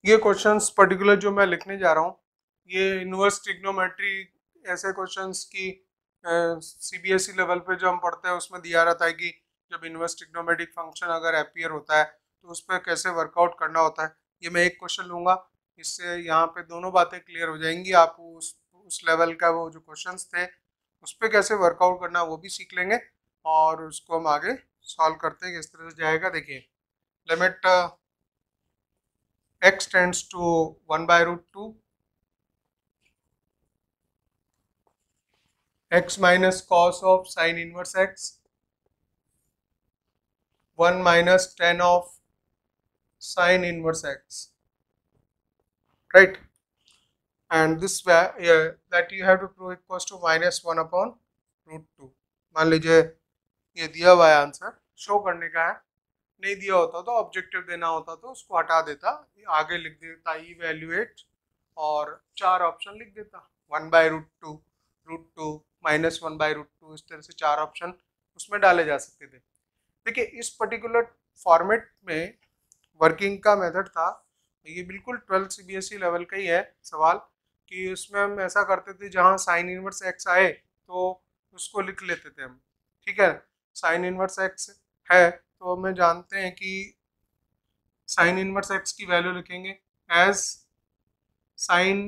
ये questions particular जो मैं लिखने जा रहा हूँ, ये इनवर्स ट्रिग्नोमेट्री ऐसे क्वेश्चंस की सीबीएसई लेवल पे जो हम पढ़ते हैं उसमें दिया रहता है कि जब इनवर्स ट्रिग्नोमेट्रिक फंक्शन अगर अपीयर होता है तो उस पर कैसे वर्कआउट करना होता है। ये मैं एक क्वेश्चन लूँगा, इससे यहाँ पे दोनों बातें क्लियर हो जाएंगी। आप उस लेवल का वो जो क्वेश्चंस थे उस पर कैसे वर्कआउट करना वो भी सीख लेंगे और उसको हम आगे सॉल्व करते हैं किस तरह से जाएगा। देखिए, limit x tends to 1 by root 2 x minus cos of sin inverse x 1 minus tan of sin inverse x, right? And this that you have to prove equals to minus 1 upon root 2। मान लीजिए ये दिया हुआ है, answer show करने का है, नहीं दिया होता तो ऑब्जेक्टिव देना होता तो उसको हटा देता, आगे लिख देता इवैल्यूएट और 4 ऑप्शन लिख देता, 1 by root two minus 1 by root two, इस तरह से 4 ऑप्शन उसमें डाले जा सकते थे। देखिए, इस पर्टिकुलर फॉर्मेट में वर्किंग का मेथड था, ये बिल्कुल 12th सीबीएसई लेवल का ही है सवाल, कि उसमें हम ऐसा करते थे जहाँ साइन इनवर्स एक्स आए तो उसको लिख लेते थे हम। ठीक है, साइन इनवर्स एक्स है तो हमें जानते हैं कि साइन इनवर्स एक्स की वैल्यू लिखेंगे as sine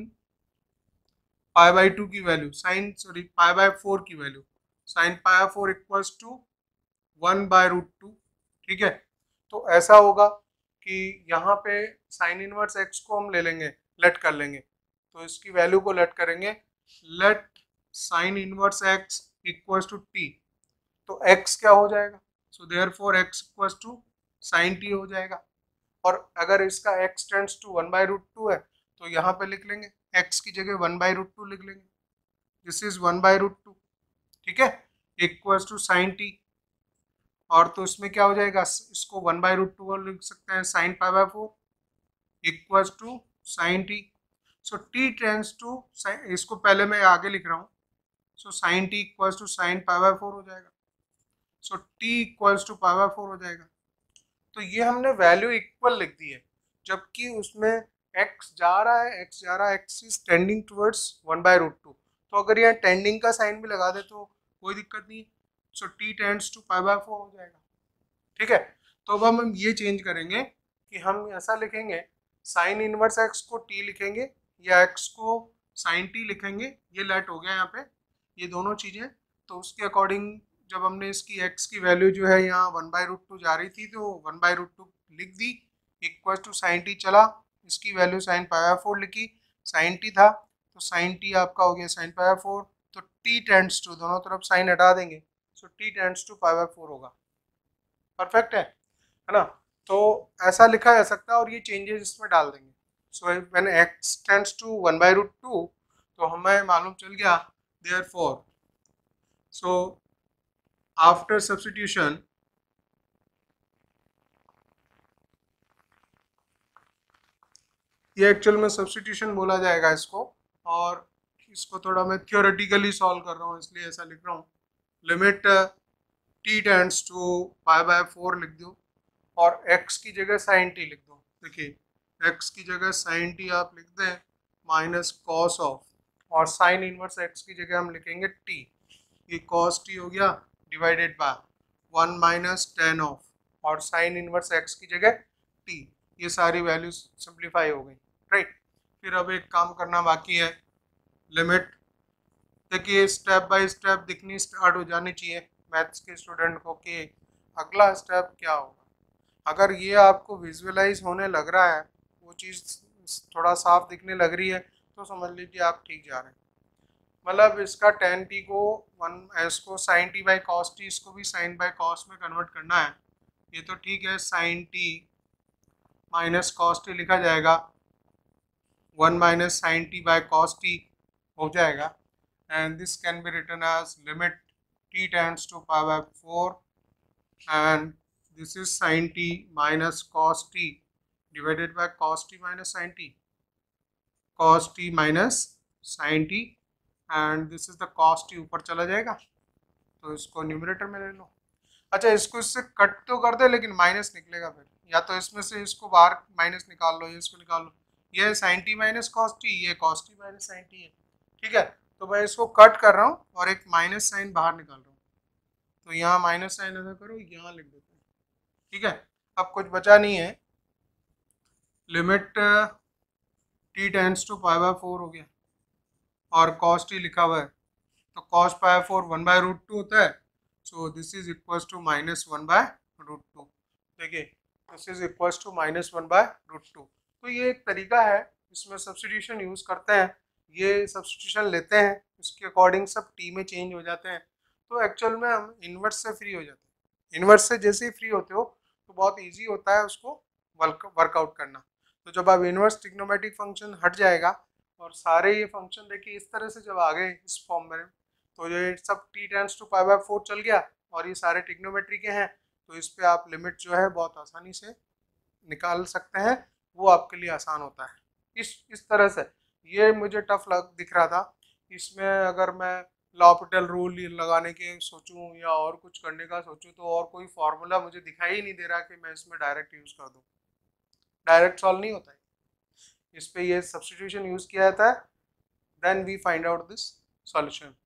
pi by two की वैल्यू, पाई बाई फोर की value, sine pi four equals to 1 by root two. ठीक है, तो ऐसा होगा कि यहाँ पे साइन इनवर्स एक्स को हम ले लेंगे, लेट कर लेंगे, तो इसकी वैल्यू को लेट करेंगे, let sine inverse x equals to t, तो x क्या हो जाएगा, so therefore x equals to sine t हो जाएगा। और अगर इसका x tends to 1 by root two है तो यहाँ पे लिख लेंगे x की जगह 1 बाई रूट टू लिख लेंगे, this is 1 by root two. ठीक है, इक्वल्स टू साइन टी, और तो इसमें क्या हो जाएगा, इसको 1 बाई रूट टू लिख सकते हैं sine pi by four equals to sine t. So t tends to, इसको पहले मैं आगे लिख रहा हूँ, so sine t equals to sine pi by four हो जाएगा, so t equals to pi by four हो जाएगा। तो ये हमने वैल्यू इक्वल लिख दी है, जबकि उसमें x जा रहा है, x is tending towards 1 by root two, तो अगर यहाँ टेंडिंग का साइन भी लगा दे तो कोई दिक्कत नहीं, so t tends to pi by four हो जाएगा। ठीक है, तो अब हम ये चेंज करेंगे कि हम ऐसा लिखेंगे, साइन इनवर्स x को t लिखेंगे या x को साइन t लिखेंगे, ये लेट हो गया यहाँ पे ये दोनों चीज़ें, तो उसके अकॉर्डिंग जब हमने इसकी x की वैल्यू जो है यहाँ 1 बाई रूट टू जा रही थी तो 1 बाई रूट टू लिख दी, इक्वल टू साइन टी चला, इसकी value sine pi by four लिखी, साइन टी था तो साइन टी आपका हो गया साइन पाई बाई फोर, तो टी टेंड्स टू, दोनों तरफ साइन हटा देंगे, so t tends to pi by four होगा। परफेक्ट है ना? तो ऐसा लिखा जा सकता है और ये चेंजेस इसमें डाल देंगे। So when x tends to 1 by root two तो हमें मालूम चल गया, देयरफॉर सो आफ्टर सब्स्टिट्यूशन ये एक्चुअल में सब्स्टिट्यूशन बोला जाएगा इसको, और इसको थोड़ा मैं थियोरेटिकली सॉल्व कर रहा हूँ इसलिए ऐसा लिख रहा हूँ, limit t tends to pi by four लिख दो और x की जगह साइन टी लिख दो। देखिए, x की जगह साइन टी आप लिख दें माइनस कॉस ऑफ, और साइन इनवर्स x की जगह हम लिखेंगे t, ये कॉस टी हो गया divided by 1 minus tan of, और साइन इनवर्स x की जगह t, ये सारी वैल्यूज सिंप्लीफाई हो गई, राइट। फिर अब एक काम करना बाकी है, लिमिट, देखिए स्टेप बाय स्टेप दिखनी स्टार्ट हो जानी चाहिए मैथ्स के स्टूडेंट को कि अगला स्टेप क्या होगा। अगर ये आपको विजुअलाइज होने लग रहा है, वो चीज़ थोड़ा साफ दिखने लग रही है, तो समझ लीजिए आप ठीक जा रहे हैं। मतलब इसका टेन टी को इसको sine t by cos t, इसको भी साइन बाई कॉस में कन्वर्ट करना है, ये तो ठीक है, sine t minus cos t लिखा जाएगा, 1 minus sine t by cos t हो जाएगा, and this can be written as limit t tends to pi by 4 and this is sin t minus cos t divided by cos t minus sin t, cos t minus sin t and this is the cos t ऊपर चला जाएगा तो इसको numerator में ले लो। अच्छा, इसको इससे कट तो कर दे लेकिन माइनस निकलेगा फिर, या तो इसमें से इसको बाहर माइनस निकाल लो या इसको निकाल लो, ये sine t minus cos t, ये cos t minus sine t है, ठीक है। तो मैं इसको कट कर रहा हूँ और एक माइनस साइन बाहर निकाल रहा हूँ, तो यहाँ माइनस साइन ऐसा करो, यहाँ लिख देते हैं, ठीक है। अब कुछ बचा नहीं है, limit t tends to pi by 4 हो गया और कॉस टी लिखा हुआ है, तो कॉस पाई 4 1/√2 होता है, so this is equals to -1/√2। देखिए दिस इज इक्वल्स टू -1/√2। तो ये एक तरीका है, इसमें सब्स्टिट्यूशन यूज़ करते हैं, ये सब्स्टिट्यूशन लेते हैं, इसके अकॉर्डिंग सब टी में चेंज हो जाते हैं, तो एक्चुअल में हम इन्वर्स से फ्री हो जाते हैं। इन्वर्स से जैसे ही फ्री होते हो तो बहुत ईजी होता है उसको वर्कआउट करना। तो जब आप इन्वर्स ट्रिग्नोमेट्रिक फंक्शन हट जाएगा और सारे ये फंक्शन देखिए इस तरह से जब आ गए इस फॉर्म में, तो ये सब t tends to pi by 4 चल गया और ये सारे ट्रिग्नोमेट्री के हैं, तो इस पे आप लिमिट जो है बहुत आसानी से निकाल सकते हैं, वो आपके लिए आसान होता है। इस तरह से ये मुझे टफ दिख रहा था, इसमें अगर मैं लॉपिटल रूल लगाने के सोचूं या और कुछ करने का सोचूं तो और कोई फार्मूला मुझे दिखाई ही नहीं दे रहा कि मैं इसमें डायरेक्ट यूज़ कर दूं, डायरेक्ट सॉल्व नहीं होता है, इस पे ये सब्स्टिट्यूशन यूज़ किया जाता है, then we find out this solution.